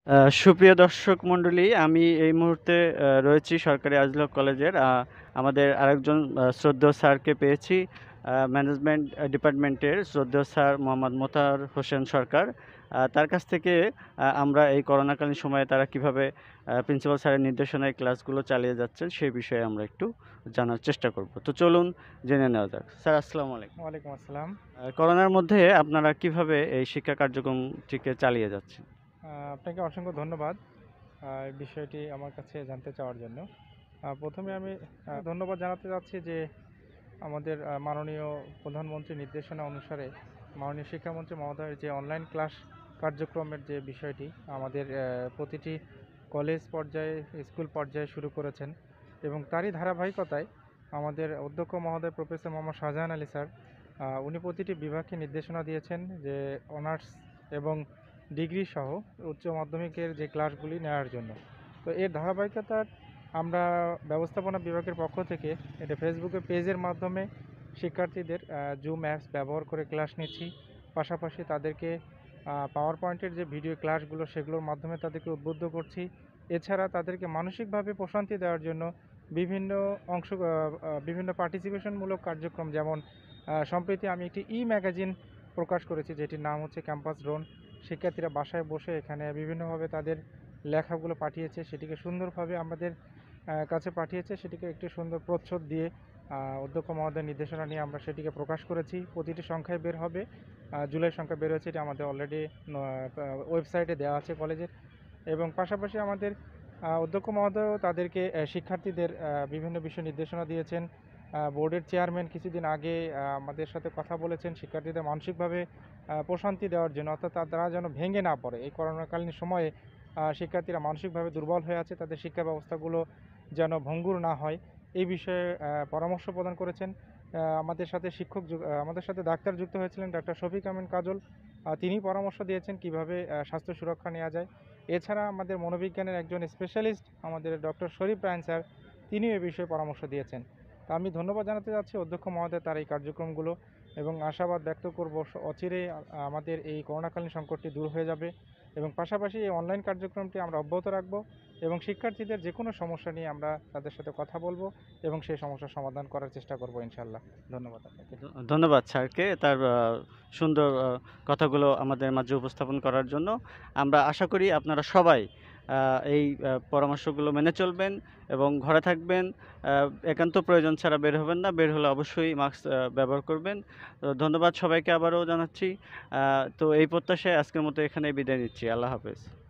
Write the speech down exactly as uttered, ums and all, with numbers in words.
আ সুপ্রিয় দর্শক মণ্ডলী, আমি এই মুহূর্তে আ রয়েছি সরকারি আজিজ কলেজের। আ আমাদের আরেকজন আ শ্রদ্ধেয় স্যারকে পেয়েছি। আ ম্যানেজমেন্ট আ ডিপার্টমেন্টের শ্রদ্ধেয় স্যার মোহাম্মদ মোতাহার হোসেন সরকার। আ তার কাছ থেকে আ আমরা এই করোনাকালীন সময়ে তারা কিভাবে আ প্রিন্সিপাল স্যারের নির্দেশনায় ক্লাসগুলো চালিয়ে যাচ্ছেন সেই বিষয়ে আমরা একটু জানার চেষ্টা করব। তো চলুন জেনে নেওয়া যাক। স্যার আসসালামু আলাইকুম। ওয়ালাইকুম আসসালাম। আ করোনার মধ্যে আপনারা কিভাবে এই শিক্ষা কার্যক্রমটিকে চালিয়ে যাচ্ছেন? আ আপনাকে অসংখ্য ধন্যবাদ আ এই বিষয়টি আমার কাছে জানতে চাওয়ার জন্য। আ প্রথমে আমি আ ধন্যবাদ জানাতে চাচ্ছি যে আমাদের আ মাননীয় প্রধানমন্ত্রীর নির্দেশনা অনুসারে মাননীয় শিক্ষামন্ত্রী মহোদয়ের যে অনলাইন ক্লাস কার্যক্রমের যে বিষয়টি আমাদের আ প্রতিটি কলেজ পর্যায়ে, স্কুল পর্যায়ে শুরু করেছেন এবং তারই ধারাবাহিকতায় আমাদের অধ্যক্ষ মহোদয় প্রফেসর মোহাম্মদ শাহজাহান আলী স্যার আ উনি প্রতিটি বিভাগকে নির্দেশনা দিয়েছেন যে অনার্স এবং ডিগ্রি সহ উচ্চ মাধ্যমিকের যে ক্লাসগুলি নেওয়ার জন্য। তো এর ধারাবাহিকতার আমরা ব্যবস্থাপনা বিভাগের পক্ষ থেকে এটা ফেসবুকে পেজের মাধ্যমে শিক্ষার্থীদের জুম অ্যাপস ব্যবহার করে ক্লাস নিচ্ছি। পাশাপাশি তাদেরকে পাওয়ার পয়েন্টের যে ভিডিও ক্লাসগুলো সেগুলোর মাধ্যমে তাদেরকে উদ্বুদ্ধ করছি। এছাড়া তাদেরকে মানসিকভাবে প্রশান্তি দেওয়ার জন্য বিভিন্ন অংশ বিভিন্ন পার্টিসিপেশনমূলক কার্যক্রম, যেমন সম্প্রতি আমি একটি ই ম্যাগাজিন প্রকাশ করেছি যেটির নাম হচ্ছে ক্যাম্পাস ড্রোন। শিক্ষার্থীরা বাসায় বসে এখানে বিভিন্নভাবে তাদের লেখাগুলো পাঠিয়েছে, সেটিকে সুন্দরভাবে আমাদের কাছে পাঠিয়েছে, সেটিকে একটি সুন্দর প্রচ্ছদ দিয়ে অধ্যক্ষ মহোদয়ের নির্দেশনা নিয়ে আমরা সেটিকে প্রকাশ করেছি। প্রতিটি সংখ্যায় বের হবে, জুলাই সংখ্যা বের হয়েছে, এটি আমাদের অলরেডি ওয়েবসাইটে দেওয়া আছে কলেজের। এবং পাশাপাশি আমাদের অধ্যক্ষ মহোদয়ও তাদেরকে শিক্ষার্থীদের বিভিন্ন বিষয় নির্দেশনা দিয়েছেন। বোর্ডের চেয়ারম্যান কিছুদিন আগে আমাদের সাথে কথা বলেছেন শিক্ষার্থীদের মানসিকভাবে প্রশান্তি দেওয়ার জন্য, অর্থাৎ তারা যেন ভেঙে না পড়ে। এই করোনাকালীন সময়ে শিক্ষার্থীরা মানসিকভাবে দুর্বল হয়ে আছে, তাদের শিক্ষা ব্যবস্থাগুলো যেন ভঙ্গুর না হয় এই বিষয়ে পরামর্শ প্রদান করেছেন। আমাদের সাথে শিক্ষক আমাদের সাথে ডাক্তার যুক্ত হয়েছিলেন ডাক্তার শফিক আমিন কাজল, তিনি পরামর্শ দিয়েছেন কিভাবে স্বাস্থ্য সুরক্ষা নেওয়া যায়। এছাড়া আমাদের মনোবিজ্ঞানের একজন স্পেশালিস্ট আমাদের ডক্টর শরীফ রায়ন স্যার, তিনিও এ বিষয়ে পরামর্শ দিয়েছেন। তা আমি ধন্যবাদ জানাতে যাচ্ছি অধ্যক্ষ মহোদয় তার এই কার্যক্রমগুলো, এবং আশাবাদ ব্যক্ত করব অচিরেই আমাদের এই করোনাকালীন সংকটটি দূর হয়ে যাবে। এবং পাশাপাশি এই অনলাইন কার্যক্রমটি আমরা অব্যাহত রাখব এবং শিক্ষার্থীদের যে কোনো সমস্যা নিয়ে আমরা তাদের সাথে কথা বলবো এবং সেই সমস্যার সমাধান করার চেষ্টা করব ইনশাআল্লাহ। ধন্যবাদ আপনাকে। ধন্যবাদ স্যারকে তার সুন্দর কথাগুলো আমাদের মাঝে উপস্থাপন করার জন্য। আমরা আশা করি আপনারা সবাই এই পরামর্শগুলো মেনে চলবেন এবং ঘরে থাকবেন। একান্ত প্রয়োজন ছাড়া বের হবেন না, বের হলে অবশ্যই মাস্ক ব্যবহার করবেন। ধন্যবাদ সবাইকে আবারও জানাচ্ছি। তো এই প্রত্যাশায় আজকের মতো এখানে বিদায় নিচ্ছি। আল্লাহ হাফেজ।